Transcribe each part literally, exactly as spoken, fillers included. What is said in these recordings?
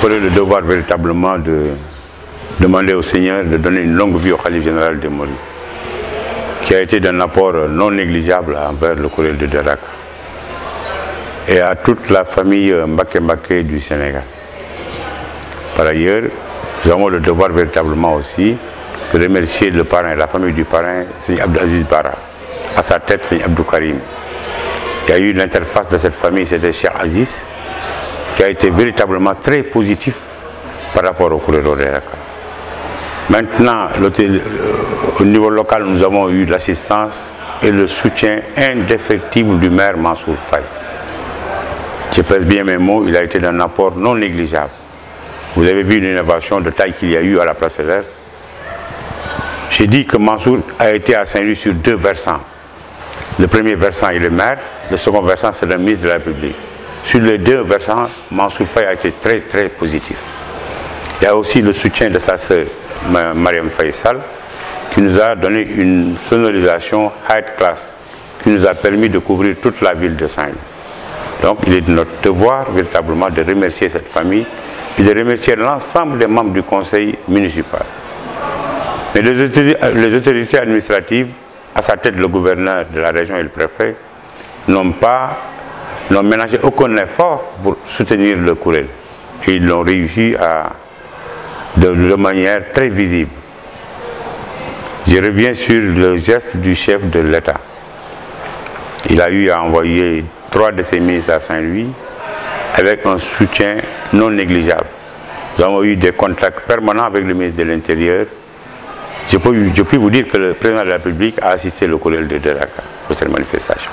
ferai le devoir véritablement de demander au Seigneur de donner une longue vie au Khalife général des Mourides, qui a été d'un apport non négligeable envers le Kourel de Deraka et à toute la famille Mbaké Mbaké du Sénégal. Par ailleurs, nous avons le devoir véritablement aussi de remercier le parrain, la famille du parrain, Seigneur Abdou Aziz Bara, à sa tête Seigneur Abdou Karim. Il y a eu l'interface de cette famille, c'était Cheikh Aziz, qui a été véritablement très positif par rapport au Kourel de Deraka. Maintenant, au niveau local, nous avons eu l'assistance et le soutien indéfectible du maire Mansour Faye. Je pèse bien mes mots, il a été d'un apport non négligeable. Vous avez vu une innovation de taille qu'il y a eu à la place Faidherbe. J'ai dit que Mansour a été à Saint-Louis sur deux versants. Le premier versant est le maire, le second versant c'est le ministre de la République. Sur les deux versants, Mansour Faye a été très très positif. Il y a aussi le soutien de sa sœur Mariam Faisal, qui nous a donné une sonorisation high class, qui nous a permis de couvrir toute la ville de Saint-Louis. Donc il est de notre devoir véritablement de remercier cette famille et de remercier l'ensemble des membres du conseil municipal. Mais les autorités, les autorités administratives, à sa tête le gouverneur de la région et le préfet, n'ont pas, n'ont ménagé aucun effort pour soutenir le Kourel. Et ils l'ont réussi à, de, de manière très visible. Je reviens sur le geste du chef de l'État. Il a eu à envoyer trois de ses ministres à Saint-Louis avec un soutien non négligeable. Nous avons eu des contacts permanents avec le ministre de l'Intérieur. Je peux, je peux vous dire que le président de la République a assisté le Kourel de Deraka pour cette manifestation.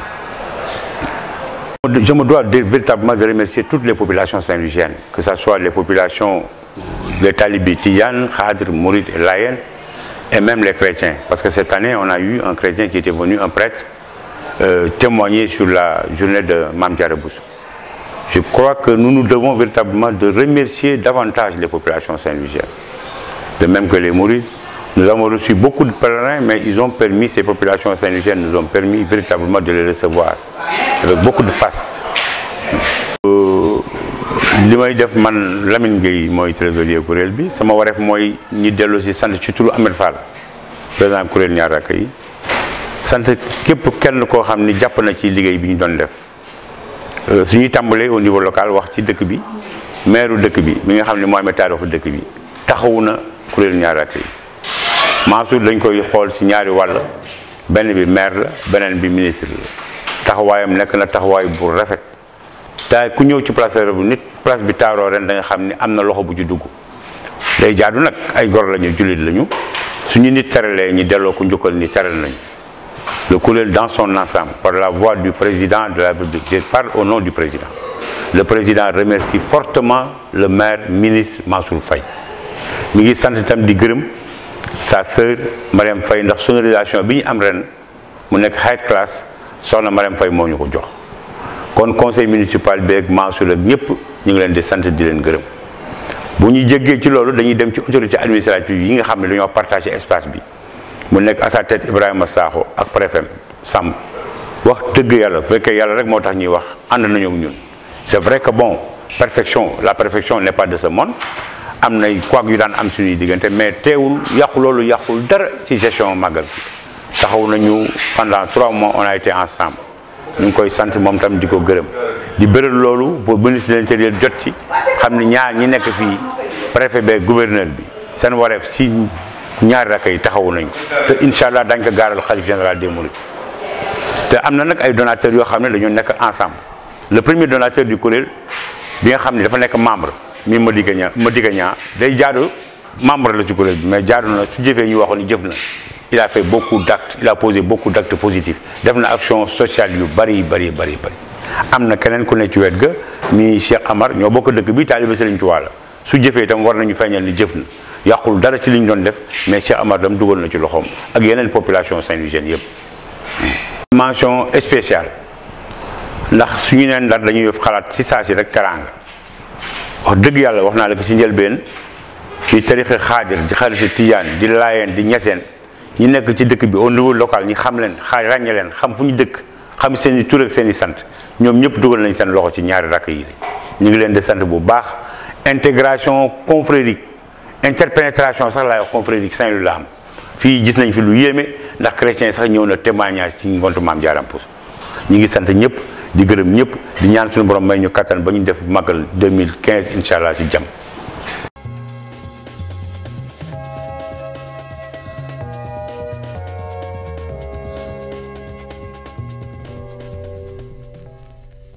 Je me dois de, véritablement de remercier toutes les populations saint-louisiennes, que ce soit les populations, les talibis, Tidiane, Khadr, Mouride et Layen, et même les chrétiens. Parce que cette année, on a eu un chrétien qui était venu, un prêtre, euh, témoigner sur la journée de Mame Diarra Bousso. Je crois que nous nous devons véritablement de remercier davantage les populations saint-louisiennes. De même que les Mourides. Nous avons reçu beaucoup de pèlerins, mais ils ont permis, ces populations saint-louisiennes nous ont permis véritablement de les recevoir avec beaucoup de faste. li may def man Lamine Gueye mooy trésorier kuréel bi sama wareef mooy ñi dellu si sant ci turu Ahmed Fall président kuréel ñaar rakk yi sant képp kenn koo xam ni jàpp na ci liggéey bi ñu doon def suñuy tàmbalee au niveau local wax ci dëkk bi maire dëkk bi mi nga xam ne mooy taarixu dëkk bi taxawu na kuréel ñaar rakk yi Mansour dañ koy xool ci ñaari wàll benn bi maire la beneen bi ministre la taxawaayam nekk na taxawaay bu rafet ta ku ñëw ci place bu nit place bi taaroo ren da nga xam ni am na loxo bu ci dugg day jaadu nag ay gor lañu jullit lañu suñu nit teralee ñi delloo ko njukkal ni teral nañu le kuréel dans son ensemble par la voix du président de la République. Je parle au nom du président. Le président remercie fortement le maire ministre Mansour Faye mi ngi sant itam di gërëm sa sœur Mariam Faye ndax sonorisation bi ñu am ren mu nekk high class soxna Mariam Faye moo ñu ko jox kon conseil municipal beeg Mansour ak ñëpp ñu ngi leen di sant di leen gërëm bu ñu jéggee ci loolu dañuy dem ci autorité administrative yi nga xam ne dañoo partagé espace bi mu nekk à sa tête Ibrahima Sakho ak préfet Samb wax dëgg yàlla bu fekkee yàlla rek moo tax ñuy wax ànd nañu ak ñun c'est vrai que bon perfection la perfection n'est pas de ce monde am nay quoi yu daan am suñuy diggante mais teewul yàqu loolu yàqul dara ci gestion màggal bi taxaw nañu pendant trois mois on a été ensemble ñu ngi koy sant moom tam di ko gërëm di bëral loolu pour ministre de l'intérieur jot ci xam ne ñaar ñi nekk fii préfet beeg gouverneur bi seen wareef ci ñaari rakk yi taxawu nañ ko te incha allah dañ ko gaaral xalif général des mourides te am na nag ay donateurs yoo xam ne dañoo nekk ensemble le premier donateur du kuréel bi nga xam ne dafa nekk membre mi Madické Niang Madické Niang day jaadu membre la ci kuréel bi mais jaadu na su jëfee ñu waxoon ni jëf na il a fait beaucoup d'actes il a posé beaucoup d'actes positifs def na action sociale yu bari bari bari bari am na keneen ku ne ci wet ga mi Cheikh Amar ñoo bokk dëkk bi taalibe Serigne Touba la su jëfee itam war nañu feeñal ni jëf na yàqul dara ci li ñu doon def mais Cheikh Amar dam dugal na ci loxoom ak yeneen population saint-louisienne yëpp. mention spéciale ndax suñu neen Ndar dañuy def xalaat ci saa si rek teraanga wax dëgg yàlla wax naa la ko ci njëlbeen di tarixa xaajar di xaritu tijaan di laayeen di ñeseen ñi nekk ci dëkk bi au niveau local ñi xam leen xaaj ràññe leen xam fu ñu dëkk xam seen i tur ak seen i sant ñoom ñëpp dugal nañ seen loxo ci ñaari rakk yi ñu ngi leen di sant bu baax intégration confrérique interpénétration sax laay wax confrérique Saint-Louis la am fii gis nañ fi lu yéeme ndax chrétien sax ñëw na témoignage ci ngontu maam Diarra Pouso ñi ngi sant ñëpp di gërëm ñëpp di ñaan suñu borom may ñu kattan ba ñu def màggal deux mille quinze incha allah ci jàmm.